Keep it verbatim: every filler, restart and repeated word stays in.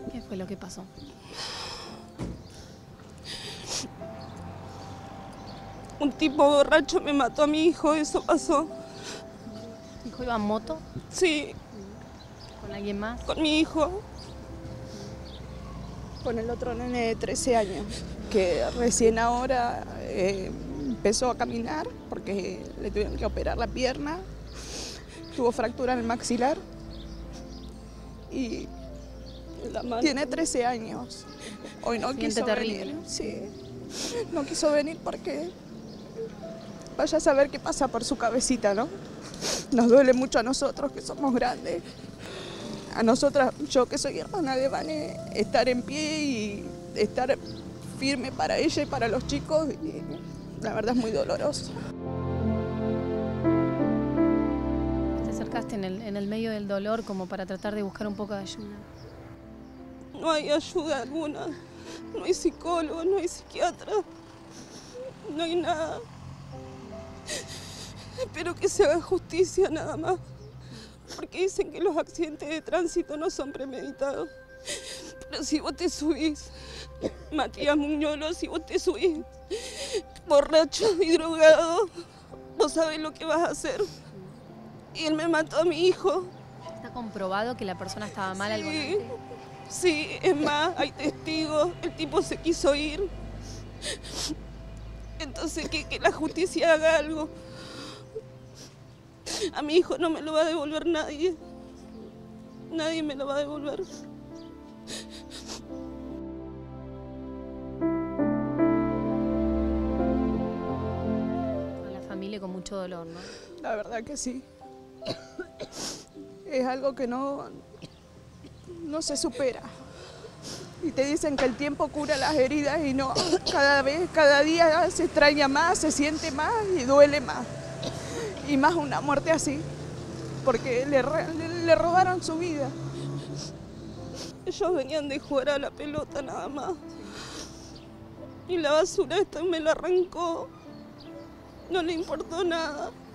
¿Qué fue lo que pasó? Un tipo borracho me mató a mi hijo, eso pasó. ¿Tu hijo iba en moto? Sí. ¿Con alguien más? Con mi hijo. Con el otro nene de trece años, que recién ahora eh, empezó a caminar porque le tuvieron que operar la pierna. Tuvo fractura en el maxilar. Y tiene trece años. Hoy no quiso venir. Sí. No quiso venir porque vaya a saber qué pasa por su cabecita, ¿no? Nos duele mucho a nosotros que somos grandes. A nosotras, yo que soy hermana de Vane, estar en pie y estar firme para ella y para los chicos, y la verdad es muy doloroso. Te acercaste en el, en el medio del dolor como para tratar de buscar un poco de ayuda. No hay ayuda alguna, no hay psicólogo, no hay psiquiatra, no hay nada. Espero que se haga justicia nada más, porque dicen que los accidentes de tránsito no son premeditados. Pero si vos te subís, Matías Muñolo, si vos te subís borracho y drogado, vos sabés lo que vas a hacer. Y él me mató a mi hijo. ¿Está comprobado que la persona estaba mal al volante? Sí, es más, hay testigos, el tipo se quiso ir. Entonces, que, que la justicia haga algo. A mi hijo no me lo va a devolver nadie. Nadie me lo va a devolver. A la familia con mucho dolor, ¿no? La verdad que sí. Es algo que no, no se supera. Y te dicen que el tiempo cura las heridas y no. Cada vez, cada día se extraña más, se siente más y duele más. Y más una muerte así, porque le, le, le robaron su vida. Ellos venían de jugar a la pelota nada más. Y la basura esta me la arrancó. No le importó nada.